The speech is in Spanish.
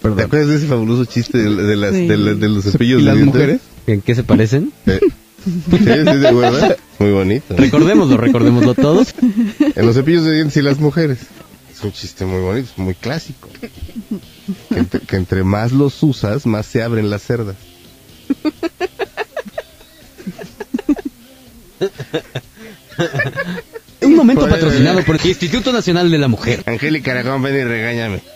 ¿Te acuerdas de ese fabuloso chiste de los cepillos ¿Y de las dientes? mujeres? ¿En qué se parecen? Sí, ¿de acuerdo? Muy bonito. Recordémoslo todos. En los cepillos de dientes y las mujeres. Es un chiste muy bonito, es muy clásico. Que entre más los usas, más se abren las cerdas. Un momento patrocinado por el Instituto Nacional de la Mujer. Angélica Aragón, ven y regáñame.